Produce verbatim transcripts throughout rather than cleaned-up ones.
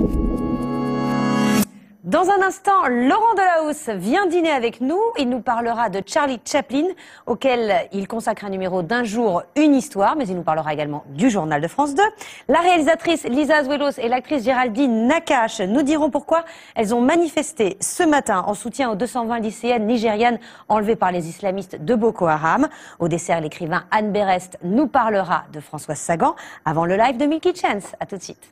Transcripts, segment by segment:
Dans un instant, Laurent Delahousse vient dîner avec nous. Il nous parlera de Charlie Chaplin, auquel il consacre un numéro d'un jour, une histoire. Mais il nous parlera également du journal de France deux. La réalisatrice Lisa Azuelos et l'actrice Géraldine Nakache nous diront pourquoi elles ont manifesté ce matin en soutien aux deux cent vingt lycéennes nigérianes enlevées par les islamistes de Boko Haram. Au dessert, l'écrivain Anne Berest nous parlera de Françoise Sagan avant le live de Milky Chance. À tout de suite.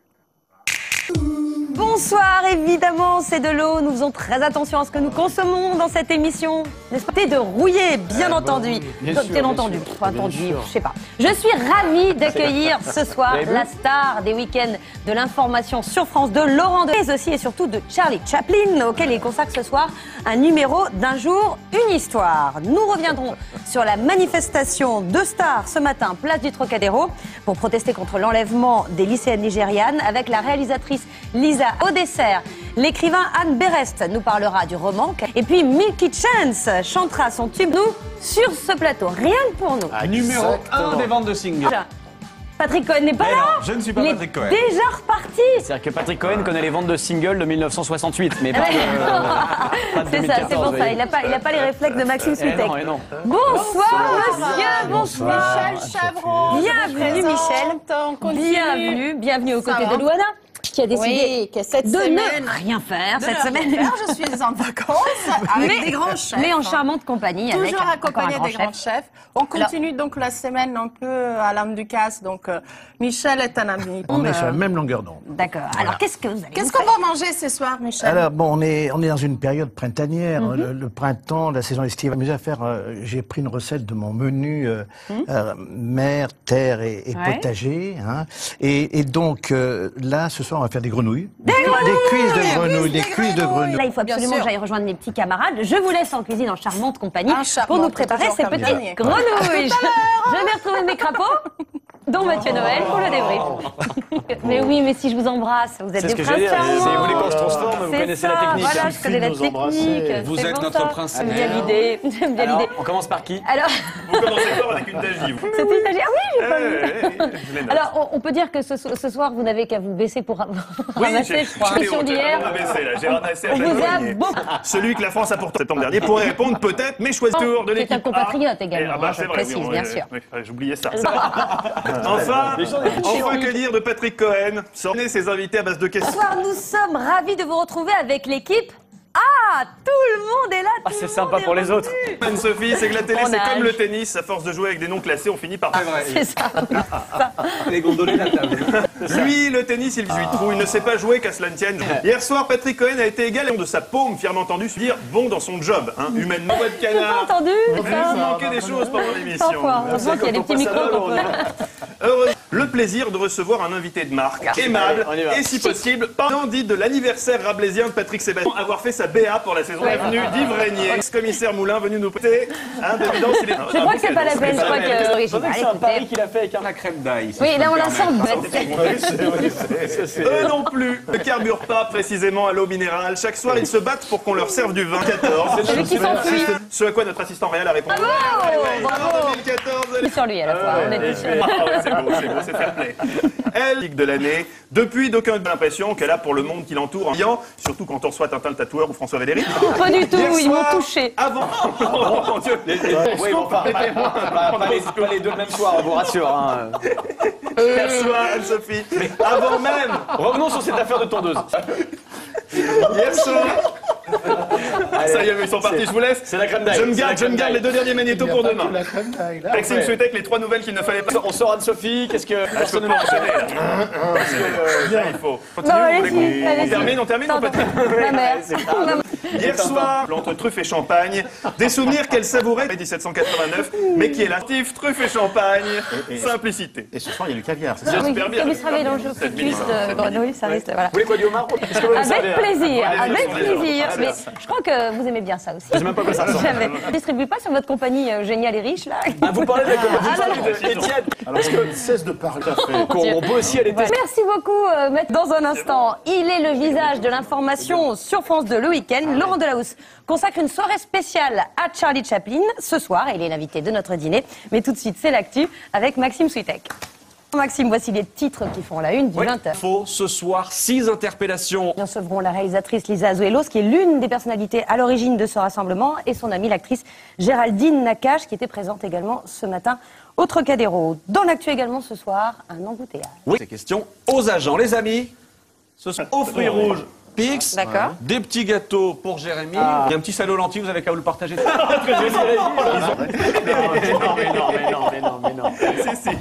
Bonsoir, évidemment, c'est de l'eau. Nous faisons très attention à ce que nous consommons dans cette émission. N'est-ce pas? De rouiller, bien euh, entendu. Bon, bien, bien, sûr, bien entendu. Bien sûr, entendu, bien je sais pas. Je suis ravie d'accueillir ce soir la star des week-ends de l'information sur France deux, Laurent Delahousse, mais aussi et surtout de Charlie Chaplin, auquel il consacre ce soir un numéro d'un jour, une histoire. Nous reviendrons sur la manifestation de stars ce matin, place du Trocadéro, pour protester contre l'enlèvement des lycéennes nigérianes avec la réalisatrice Lisa. Au dessert, l'écrivain Anne Berest nous parlera du roman. Et puis Milky Chance chantera son tube nous sur ce plateau. Rien que pour nous. Ah, numéro un des ventes de singles. Patrick Cohen n'est pas là. Non, je ne suis pas il Patrick Cohen. Il est déjà reparti. C'est-à-dire que Patrick Cohen connaît les ventes de singles de mille neuf cent soixante-huit, mais pas de, euh, de c'est ça, c'est pour ça. Il n'a pas, il a pas les réflexes de Maxime Switek. Eh non, eh non. Bonsoir, monsieur, bonsoir. Michel Chavron. Bienvenue, Michel. Bienvenue, bienvenue aux côtés de Louana, qui a décidé oui, que cette de semaine, ne rien faire de cette ne semaine. Rien faire. Je suis en vacances avec mais, des grands chefs. Mais en charmante compagnie. Toujours avec accompagnée des chef. grands chefs. On continue Alors, donc la semaine un peu à l'âme du casse. Donc euh, Michel est un ami. On euh, est sur la même longueur d'onde. D'accord. Alors voilà. qu'est-ce que vous allez Qu'est-ce qu'on va manger ce soir, Michel? Alors bon, on est on est dans une période printanière, Mm-hmm. le, le printemps, la saison estivale. Mais à faire, euh, j'ai pris une recette de mon menu euh, mm-hmm. euh, mer, terre et, et ouais. potager. Hein. Et, et donc euh, là, ce soir, on va faire des grenouilles. Des, des grenouilles, cuisses de grenouilles, des cuisses de grenouilles. Là, il faut absolument que j'aille rejoindre mes petits camarades. Je vous laisse en cuisine en charmante compagnie charmant, pour nous préparer ces petites dernier. grenouilles. Je vais retrouver mes crapauds, dont Mathieu Noël pour le débrief. Mais oui, mais si je vous embrasse, vous êtes des princes charmants. Si vous voulez qu'on se transforme, vous connaissez ça, la technique. Voilà, je connais la technique. Vous êtes notre prince. J'aime bien l'idée. J'aime bien l'idée. On commence par qui? Alors, vous commencez fort avec une dagie. C'est une dagie. Ah oui, j'ai pas vu. Alors, on peut dire que ce, ce soir, vous n'avez qu'à vous baisser pour oui, ramasser, je crois. L'émission d'hier. J'ai ramassé à on vous a beaucoup. Celui que la France a pourtant septembre dernier pourrait répondre peut-être, mais choisis tour de l'équipe. C'est un compatriote également. Ah bah c'est vrai, précise, bien sûr. J'oubliais ça. Enfin, enfin que dire de Patrick Cohen? Sortez ses invités à base de questions. Bonsoir, nous sommes ravis de vous retrouver avec l'équipe. Ah, tout le monde est là. Ah, c'est sympa pour les autres. Anne-Sophie, c'est que la télé, c'est comme le tennis. À force de jouer avec des noms classés, on finit par. C'est ça. Les gondolés la table. Lui, le tennis, il dix-huit trous. Il ne sait pas jouer, qu'à cela ne tienne. Hier soir, Patrick Cohen a été égal de sa paume, fièrement entendu, se dire bon dans son job. Hein, humainement, pas de J'ai canard. pas entendu. Vous manquez des choses pendant l'émission. Parfois. Heureusement qu'il y a des petits micros. Heureux. Le plaisir de recevoir un invité de marque, aimable, et si possible, pendant dit de l'anniversaire rabelaisien de Patrick Sébastien, avoir fait sa B A pour la saison à venue d'Yves Régnier. Ex-commissaire Moulin venu nous prêter un d'évidence. Il est... Je crois que c'est pas la peine, je crois que l'original. C'est un pari qu'il a fait avec la crème d'ail. Oui, là on la sent. Eux non plus ne carburent pas précisément à l'eau minérale. Chaque soir, ils se battent pour qu'on leur serve du vin. quatorze. Ce à quoi notre assistant réel a répondu. Bravo, deux mille quatorze. C'est sur lui à la fois. On est sur lui. C'est beau, c'est beau, c'est fair play. Elle, de l'année, depuis d'aucun a l'impression qu'elle a pour le monde qui l'entoure, surtout quand on reçoit Tintin le tatoueur ou François Valéry. Pas du tout, ils m'ont touché. Avant. Oh mon Dieu. Oui, bon, pas, pas, pas, pas, les, pas les deux le même soir, on vous rassure. Hein. Bonsoir Anne-Sophie. Avant même. Revenons sur cette affaire de tondeuse. Hier soir. Allez, ça y est, ils sont partis, je vous laisse. C'est la crème d'ail. Je me garde, je me garde les deux derniers magnétos pour demain. Maxime souhaitait que les trois nouvelles qu'il ne fallait pas. On sort Anne-Sophie, qu'est-ce que. Personne ne m'a enchaîné là. Il faut. Continue, on termine, on termine, on peut. Ma mère. Hier soir, entre truffe et champagne, des souvenirs qu'elle savourait en dix-sept cent quatre-vingt-neuf, mais qui est l'actif truffe et champagne, simplicité. Et ce soir, il y a du caviar, c'est Ah ça? oui, J'espère bien. ça lui sera mélangé au cuisse de grenouille, ça risque, voilà. Vous voulez quoi du homard? Avec plaisir, avec plaisir. Mais je crois que vous aimez bien ça aussi. Je sais même pas quoi ça ressemble. Jamais. Vous ne distribuez pas sur votre compagnie euh, géniale et riche, là? Ah, vous parlez de Ah, non, non. Étienne. Parce que cesse de parler. On peut aussi aller tester. Merci beaucoup, euh, maître. Dans un instant, il est le visage de l'information sur France deux le week-end. Laurent Delahousse consacre une soirée spéciale à Charlie Chaplin ce soir. Il est l'invité de notre dîner. Mais tout de suite, c'est l'actu avec Maxime Switek. Maxime, voici les titres qui font la une du Oui, vingt heures. faux, ce soir, six interpellations. Nous recevrons la réalisatrice Lisa Azuelos, qui est l'une des personnalités à l'origine de ce rassemblement, et son amie, l'actrice Géraldine Nakache, qui était présente également ce matin au Trocadéro. Dans l'actu également ce soir, un embouteillage. Oui, c'est question aux agents. Les amis, ce sont aux fruits rouges Pix, D'accord. des petits gâteaux pour Jérémy. Ah. Il y a un petit salaud lentille, vous avez qu'à vous le partager. Non, mais non, mais non, mais non, mais non. Si, si.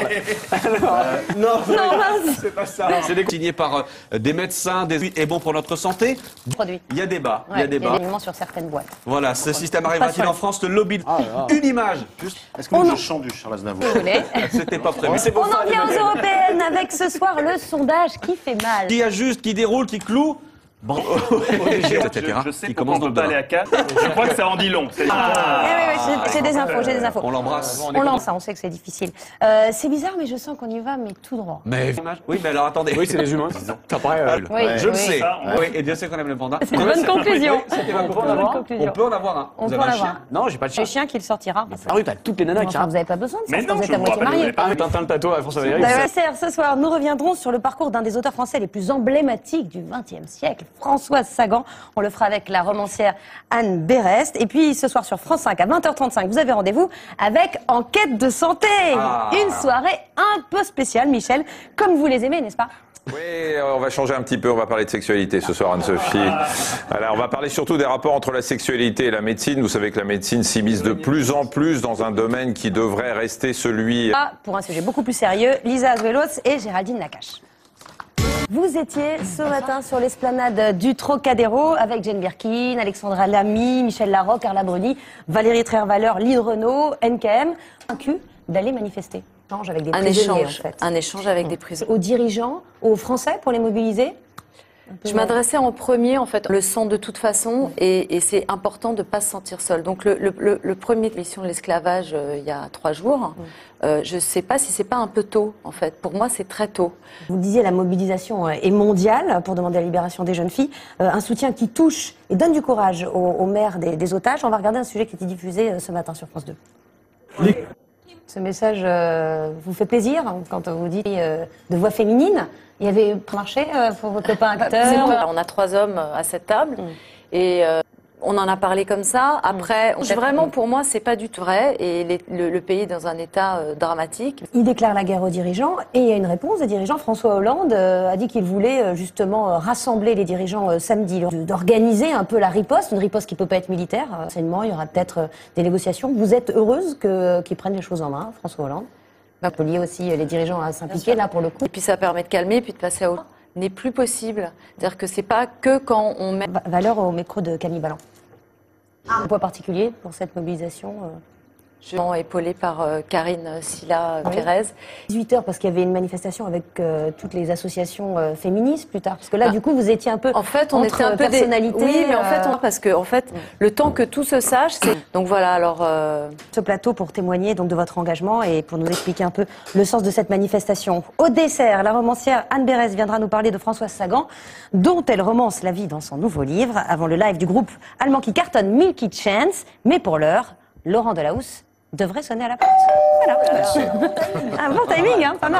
Non, Non, mince. c'est pas ça. C'est désigné par euh, des médecins, des et bon pour notre santé. Produit. Il y a débat, Ouais, il y a débat. des aliments sur certaines boîtes. Voilà, ce système arrivera-t-il sûr. en France? Le lobby. Une image. Juste, Est-ce que vous je chante du Charles Aznavour? Vous voulez. c'était pas prévu. C'est On pour ça. en vient aux européennes avec ce soir le sondage qui fait mal. Qui ajuste, qui déroule, qui cloue. Bon, et cetera. Je, je sais Qui pourquoi commence on peut donc pas aller demain. à Cannes. Je crois que ça en dit long. C'est- Eh oui, oui, j'ai- j'ai des infos, j'ai des infos. On l'embrasse. On lance ça, on sait que c'est difficile. Euh, c'est bizarre, mais je sens qu'on y va, mais tout droit. Mais oui, mais alors attendez. Oui, c'est les humains. Ça paraît. euh, Oui, Je le oui. sais. Ça, on- Oui, et Dieu sait qu'on aime le panda. C'est une bonne conclusion. C'était ma On peut en conclusion. avoir un On peut en avoir un. On Vous peut avez en un avoir chien? un. Non, j'ai pas de Le chien. chien qui le sortira. Ah oui, t'as toutes les nanas qui Enfin, vous n'avez pas besoin de ça, Mais je pense non, que vous je êtes à me moitié rappelle, mariés. vous avez Ah, Tintin le tato à François Valéry. Dessert, ce soir, nous reviendrons sur le parcours d'un des auteurs français les plus emblématiques du vingtième siècle, Françoise Sagan. On le fera avec la romancière Anne Berest. Et puis, ce soir sur France cinq, à vingt heures trente-cinq, vous avez rendez-vous avec Enquête de santé. Ah. Une soirée un peu spéciale, Michel, comme vous les aimez, n'est-ce pas? Oui, on va changer un petit peu, on va parler de sexualité ce soir, Anne-Sophie. Alors, on va parler surtout des rapports entre la sexualité et la médecine. Vous savez que la médecine s'immisce de plus en plus dans un domaine qui devrait rester celui... Ah, pour un sujet beaucoup plus sérieux, Lisa Azuelos et Géraldine Nakache. Vous étiez ce matin sur l'esplanade du Trocadéro avec Jane Birkin, Alexandra Lamy, Michel Larocque, Carla Bruni, Valérie Trierweiler, Lynn Renaud, N K M, convaincus d'aller manifester. Échange avec des Un prisonniers, échange, en fait. un échange avec des prisonniers. Aux dirigeants, aux Français pour les mobiliser. Je m'adressais en premier, en fait, le sang de toute façon, et, et c'est important de ne pas se sentir seul. Donc le, le, le, le premier mission de l'esclavage, euh, il y a trois jours, euh, je ne sais pas si c'est pas un peu tôt, en fait. Pour moi, c'est très tôt. Vous disiez la mobilisation est mondiale pour demander la libération des jeunes filles. Euh, un soutien qui touche et donne du courage aux, aux mères des, des otages. On va regarder un sujet qui était diffusé euh, ce matin sur France deux. Ce message euh, vous fait plaisir hein, quand on vous dit euh, de voix féminine. Il y avait marché euh, pour vos copains acteurs. On a trois hommes à cette table, et euh, on en a parlé comme ça. Après, on- vraiment, pour moi, c'est pas du tout vrai, et les- le, le pays est dans un état euh, dramatique. Il déclare la guerre aux dirigeants et il y a une réponse des dirigeants. François Hollande euh, a dit qu'il voulait euh, justement euh, rassembler les dirigeants euh, samedi, de- d'organiser un peu la riposte, une riposte qui peut pas être militaire. Euh, Renseignement, il y aura peut-être euh, des négociations. Vous êtes heureuse que, qu'ils prennent les choses en main, François Hollande? On peut lier aussi euh, les dirigeants à s'impliquer là pour le coup. Et puis ça permet de calmer, puis de passer à autre. N'est plus possible. C'est-à-dire que c'est pas que quand on met. Va- Valeur au micro de Camille Balland. Un poids particulier pour cette mobilisation euh, Je suis épaulée par euh, Karine Silla Oui. Pérez. dix-huit heures parce qu'il y avait une manifestation avec euh, toutes les associations euh, féministes plus tard. Parce que là, du coup, vous étiez un peu En fait, on entre était un peu des- personnalités. Oui, mais en fait, euh, on... parce que en fait, le temps que tout se sache, c'est. Donc voilà. Alors. euh, ce plateau pour témoigner donc de votre engagement et pour nous expliquer un peu le sens de cette manifestation. Au dessert, la romancière Anne Berest viendra nous parler de Françoise Sagan, dont elle romance la vie dans son nouveau livre, avant le live du groupe allemand qui cartonne Milky Chance. Mais pour l'heure, Laurent Delahousse devrait sonner à la porte. Voilà. Un bon timing, hein, pas mal.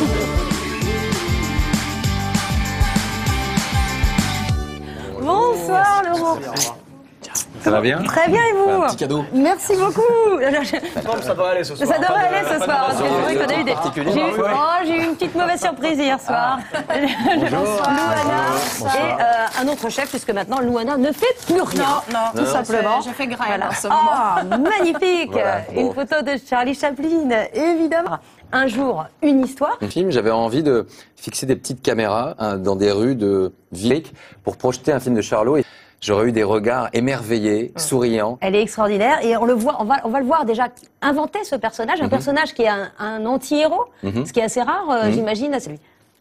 Bonsoir Laurent. Ça va bien? Très bien et vous? Un petit cadeau. Merci beaucoup. Ça devrait aller ce soir. Ça devrait Pas de- aller ce pas de soir. parce que raison c'est vrai qu'on a eu des- particulière. J'ai eu, oh, j'ai eu une petite mauvaise surprise hier soir. Louana et euh, un autre chef, puisque maintenant Louana ne fait plus rien. Non, non, Tout simplement. Je fais grève Voilà. en ce moment. Ah, magnifique. Voilà, bon. Une photo de Charlie Chaplin, évidemment. Un jour, une histoire. Un film, j'avais envie de fixer des petites caméras hein, dans des rues de ville pour projeter un film de Charlot. Et j'aurais eu des regards émerveillés, souriants. Elle est extraordinaire et on le voit, on va, on va le voir déjà inventer ce personnage, un personnage qui est un, un anti-héros, Mhm. ce qui est assez rare, euh, Mhm. j'imagine, à celui.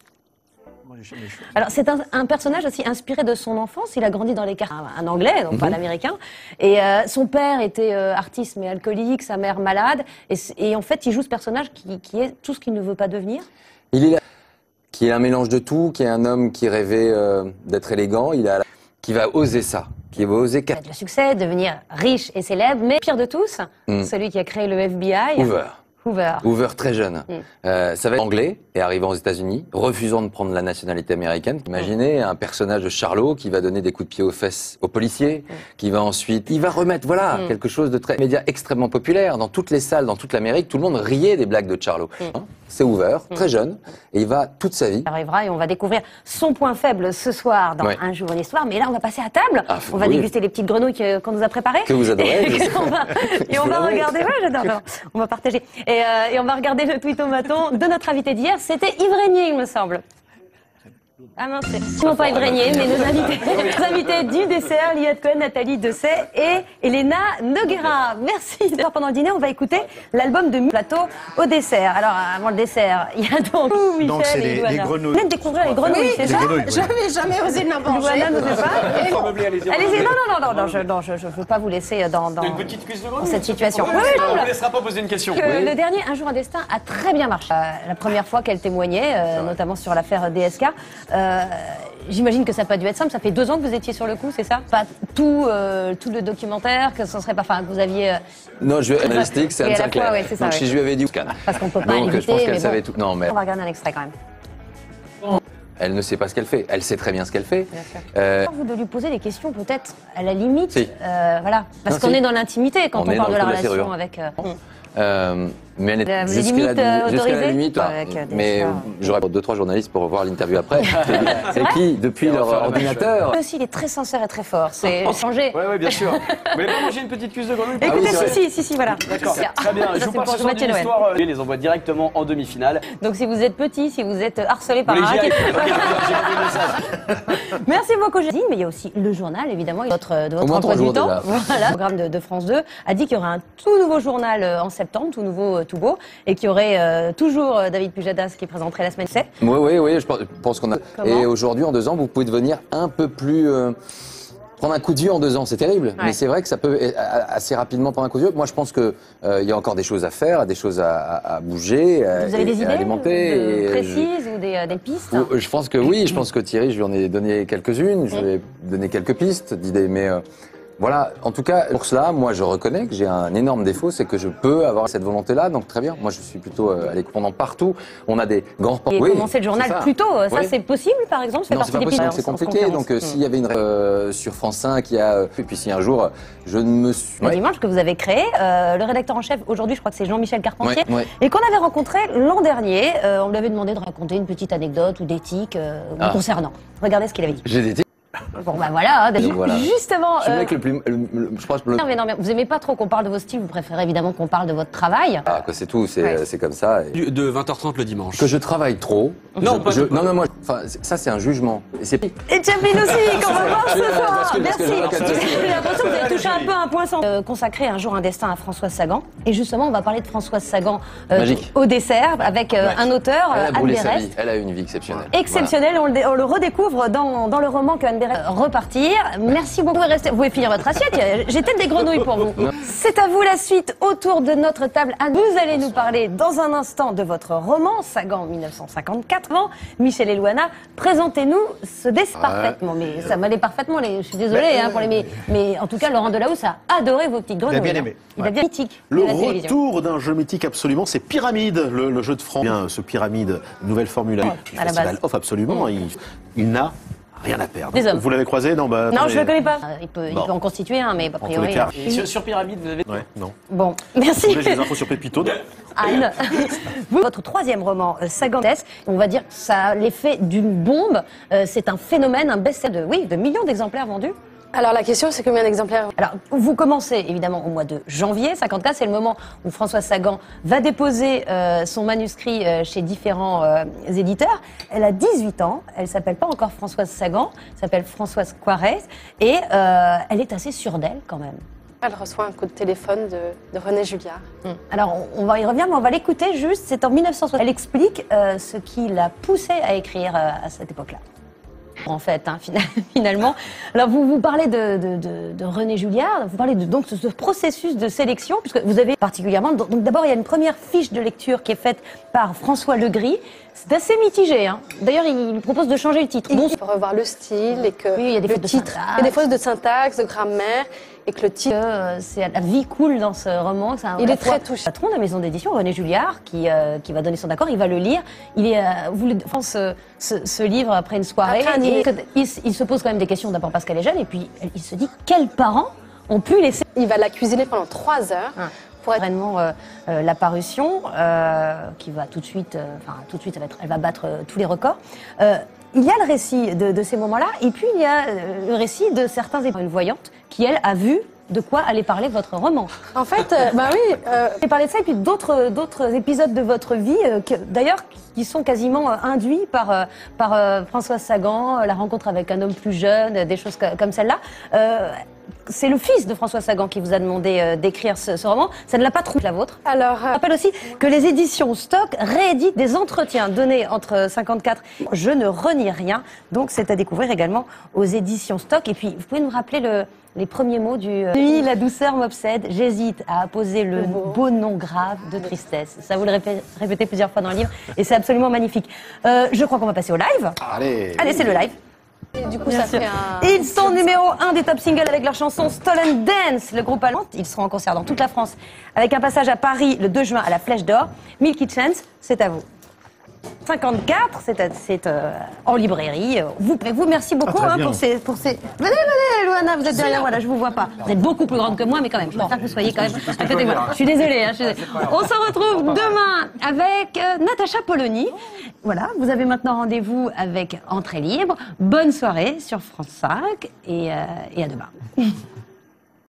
Alors c'est un, un personnage aussi inspiré de son enfance. Il a grandi dans les quartiers, un, un anglais, donc pas l'américain. Et euh, son père était euh, artiste mais alcoolique, sa mère malade. Et, c- et en fait, il joue ce personnage qui, qui est tout ce qu'il ne veut pas devenir. Il est là, qui est un mélange de tout, qui est un homme qui rêvait euh, d'être élégant, il a, qui va oser ça, qui va oser Le succès, devenir riche et célèbre, mais pire de tous, Mm. celui qui a créé le F B I. Hoover. Hoover. Hoover très jeune. Mm. Euh, ça va être anglais et arrivant aux États-Unis, refusant de prendre la nationalité américaine. Imaginez un personnage de Charlot qui va donner des coups de pied aux fesses aux policiers, mm. qui va ensuite, il va remettre, voilà, mm. quelque chose de très média extrêmement populaire dans toutes les salles, dans toute l'Amérique. Tout le monde riait des blagues de Charlot. Mm. Hein, c'est Hoover, mm. très jeune, et il va toute sa vie. Il arrivera et on va découvrir son point faible ce soir dans ouais. Un jour, une histoire. Mais là, on va passer à table. Ah, on va oui. déguster les petites grenouilles que- qu'on nous a préparées. Que vous adorez. Et on va, et on va regarder. Ouais, j'adore. On va partager. Et, euh, et on va regarder le tweet au maton de notre invité d'hier. C'était Yves Régnier, il me semble. Ah mince, c'est non pas Yves Régnier, mais nos invités, nos invités du dessert, Liad Cohen, Nathalie Dessay et Elena Noguera. Merci. D'ailleurs, pendant le dîner, on va écouter l'album de Plateau au dessert. Alors, avant le dessert, il y a donc Michel Donc, c'est et les- Louana. les grenouilles. Vous venez de découvrir les grenouilles, Oui, c'est ça grenouilles, oui. J'avais jamais osé n'en manger. Louana n'osait pas. Il faut meubler, allez-y. Allez-y, non, non, non, non, non, je non, je, je veux pas vous laisser dans, dans, Une petite cuisse de dans grenouille. cette situation. Oui, On oui, ne non, vous laissera pas poser une question. que le dernier Un jour un destin a très bien marché. Euh, la première fois qu'elle témoignait, euh, notamment sur l'affaire D S K, euh, j'imagine que ça n'a pas dû être simple. Ça fait deux ans que vous étiez sur le coup, c'est ça? Pas tout, euh, tout le documentaire, que ce serait pas, enfin, que vous aviez. euh, Non, je journalistique, c'est Oui, à Anne la Sinclair. fois, ouais, c'est ça, Donc ouais. si je lui avais dit, Parce qu'on peut pas donc je l'éviter, pense qu'elle mais savait bon. tout. Non, mais On va regarder un extrait quand même. elle ne sait pas ce qu'elle fait. Elle sait très bien ce qu'elle fait. Bien sûr. Euh, Vous de lui poser des questions peut-être à la limite, Si. euh, voilà, parce Non, qu'on si. est dans l'intimité quand On on, est parle dans de la le coup de la relation serrure. avec. euh, Euh, mais elle Les est jusqu'à limites, la, euh, jusqu'à la autorisées limite. là. Avec, euh, des mais stars. j'aurais deux trois journalistes pour voir l'interview après. Et qui, depuis Et on va leur faire la ordinateur, Lui aussi, il est très sincère et très fort. C'est changé. Oui, oui, bien sûr. Vous voulez pas manger une petite cuisse de grenouille? Ah oui, Écoutez, c'est si, vrai. si, si, si, voilà. D'accord, C'est- très bien. Ça, Je c'est vous parle pour ce soir Mathieu d'une Noël. histoire. euh, Je les envoie directement en demi-finale. Donc si vous êtes petit, si vous êtes harcelé par Oui, un j'y racket. arrive. Ok, j'ai envoyé le message. Merci beaucoup, Jadine. Mais il y a aussi le journal, évidemment, de votre, de votre moins emploi trois du jours temps. déjà. Voilà. Le programme de, de France deux a dit qu'il y aurait un tout nouveau journal euh, en septembre, tout nouveau, euh, tout beau, et qu'il y aurait euh, toujours euh, David Pujadas qui présenterait la semaine. C'est oui, oui, oui, je pense, je pense qu'on a. Comment Et aujourd'hui, en deux ans, vous pouvez devenir un peu plus. euh, prendre un coup de vieux en deux ans, c'est terrible. Ouais. Mais c'est vrai que ça peut euh, assez rapidement prendre un coup de vieux. Moi, je pense que euh, il y a encore des choses à faire, des choses à, à, à bouger, à, Vous avez des et à idées alimenter. de- et je- précises ou des, euh, des pistes Ou- Je pense que oui, je pense que Thierry, je lui en ai donné quelques-unes, je Mm. lui ai donné quelques pistes d'idées, mais euh, voilà, en tout cas, pour cela, moi je reconnais que j'ai un énorme défaut, c'est que je peux avoir cette volonté-là, donc très bien, moi je suis plutôt euh, allé pendant partout, on a des grands reporters. Et Oui, commencer le journal c'est ça. plus tôt, ça Oui. c'est possible par exemple? Ça fait Non, c'est partie pas des possible, pistes c'est en- en compliqué, concurrence. donc euh, s'il y avait une euh, sur France cinq, il y a, euh, et puis si un jour, je ne me suis... Le Ouais. dimanche que vous avez créé, euh, le rédacteur en chef aujourd'hui, je crois que c'est Jean-Michel Carpentier, Ouais, ouais. et qu'on avait rencontré l'an dernier. Euh, on lui avait demandé de raconter une petite anecdote ou d'éthique euh, vous Ah. concernant. Regardez ce qu'il avait dit. J'ai des... Bon bah voilà, hein, Donc, voilà. justement. Je suis le euh, mec le plus... le- le- je pense que le... non, mais non, mais vous aimez pas trop qu'on parle de vos styles, vous préférez évidemment qu'on parle de votre travail. Ah, que c'est tout, c'est Ouais. c'est comme ça. et- De vingt heures trente le dimanche. Que je travaille trop. Non, je- pas- je- non, non, moi, enfin, c'est- ça c'est un jugement. Et c'est Et Chaplin aussi, qu'on va voir ce Je suis là, soir. parce que- parce que Merci. je vois qu'elle te- J'ai l'impression que vous avez touché un peu un point sans. Euh, consacré un jour un destin à Françoise Sagan. Et justement, on va parler de Françoise Sagan euh, Magique. au dessert avec euh, un auteur, Elle euh, a Anne brûlé sa Berest. vie. Elle a eu une vie exceptionnelle. Exceptionnel, on, le dé- on le redécouvre dans, dans le roman que Anne Berest repartir. Merci beaucoup. Restez- Vous pouvez finir votre assiette. J'ai peut-être des grenouilles pour vous. C'est à vous la suite autour de notre table. Anne, vous allez nous parler dans un instant de votre roman Sagan mille neuf cent cinquante-quatre. Avant, Michel et Louana, présentez-nous ce dessin parfaitement. Mais ça m'allait parfaitement. Les, je suis désolée hein, pour les mais, mais en tout cas, Laurent Delahousse a adoré vos petites grenouilles. bien hein. aimé. Il a Ouais. bien mythique. Le de la télévision. retour d'un jeu mythique absolument, c'est Pyramide, le, le jeu de France. Bien, ce Pyramide, nouvelle formule Ouais, du à la Festival base. Off, absolument. Il, il n'a rien à perdre. Des hommes. Vous l'avez croisé? Non, bah, Non, attendez. je ne le connais pas. Euh, Il peut, il Bon. peut en constituer un, mais a En tous priori. les cas. euh, Et sur, sur Pyramide, vous avez. Ouais, non. Bon, Vous merci. voulez, j'ai des infos sur Pépito. Anne, vous, votre troisième roman, euh, Sagantès, on va dire que ça a l'effet d'une bombe. Euh, c'est un phénomène, un best-seller de, oui, de millions d'exemplaires vendus. Alors la question, c'est combien d'exemplaires? Alors, vous commencez évidemment au mois de janvier. cinquante-quatre, c'est le moment où Françoise Sagan va déposer euh, son manuscrit euh, chez différents euh, éditeurs. Elle a dix-huit ans. Elle s'appelle pas encore Françoise Sagan. Elle s'appelle Françoise Coirez. Et euh, elle est assez sûre d'elle quand même. Elle reçoit un coup de téléphone de, de René Julliard. Alors, on, on va y revenir, mais on va l'écouter juste. C'est en mille neuf cent soixante. Elle explique euh, ce qui l'a poussée à écrire euh, à cette époque-là. En fait, hein, finalement. Alors, vous, vous parlez de, de, de, de René Julliard, vous parlez de donc, ce, ce processus de sélection, puisque vous avez particulièrement... Donc d'abord, il y a une première fiche de lecture qui est faite par François Legris. C'est assez mitigé. Hein. D'ailleurs, il, il propose de changer le titre. Il Bon, faut revoir le style et que oui, il y a des le fautes de titre, syntaxe. il y a des fautes de syntaxe, de grammaire, et que le titre... Euh, c'est la vie coule dans ce roman. C'est un Il est fois- très touchant. Le patron de la maison d'édition, René Julliard, qui, euh, qui va donner son accord, il va le lire. Il est, euh, vous le- enfin, ce, ce, ce livre après une soirée. Après un et dîner. il, se- il se pose quand même des questions, d'abord parce qu'elle est jeune, et puis elle- il se dit quels parents ont pu laisser Il va la cuisiner pendant trois heures. pour être vraiment euh, euh, la parution, euh, qui va tout de suite, euh, enfin tout de suite, elle va, être- elle va battre euh, tous les records. Euh, il y a le récit de, de ces moments-là, et puis il y a euh, le récit de certains une voyante qui elle a vu de quoi allait parler votre roman. En fait, euh, bah oui, euh, J'ai parlé de ça et puis d'autres d'autres épisodes de votre vie, euh, que- d'ailleurs qui sont quasiment euh, induits par euh, par euh, Françoise Sagan, euh, la rencontre avec un homme plus jeune, euh, des choses co- comme celle-là. Euh, c'est le fils de François Sagan qui vous a demandé euh, d'écrire ce, ce roman. Ça ne l'a pas trouvé la vôtre. alors, Je euh, rappelle aussi que les éditions Stock rééditent des entretiens donnés entre cinquante-quatre. Je ne renie rien, donc c'est à découvrir également aux éditions Stock. Et puis, vous pouvez nous rappeler le, les premiers mots du euh, Nuit, la douceur m'obsède. J'hésite à apposer le beau nom grave de tristesse. Ça vous le répé- répétez plusieurs fois dans le livre, et c'est absolument magnifique. Euh, je crois qu'on va passer au live. Allez. Allez, c'est le live. du coup, Bien ça sûr. fait un... Ils sont numéro un des top singles avec leur chanson Stolen Dance, le groupe allemand. Ils seront en concert dans toute la France avec un passage à Paris le deux juin à la Flèche d'Or. Milky Chance, c'est à vous. cinquante-quatre, c'est, à- c'est euh, en librairie. Vous, vous merci beaucoup Ah, très hein, bien. pour, ces, pour ces... Venez, venez, Loana, vous êtes derrière moi, là, je vous vois pas. Vous êtes beaucoup plus grande que moi, mais quand même, je préfère que vous soyez quand même à côté de moi. Je suis désolée. Hein, je suis désolée. On se retrouve demain avec euh, Natacha Polony. Voilà, vous avez maintenant rendez-vous avec Entrée Libre. Bonne soirée sur France cinq et, euh, et à demain.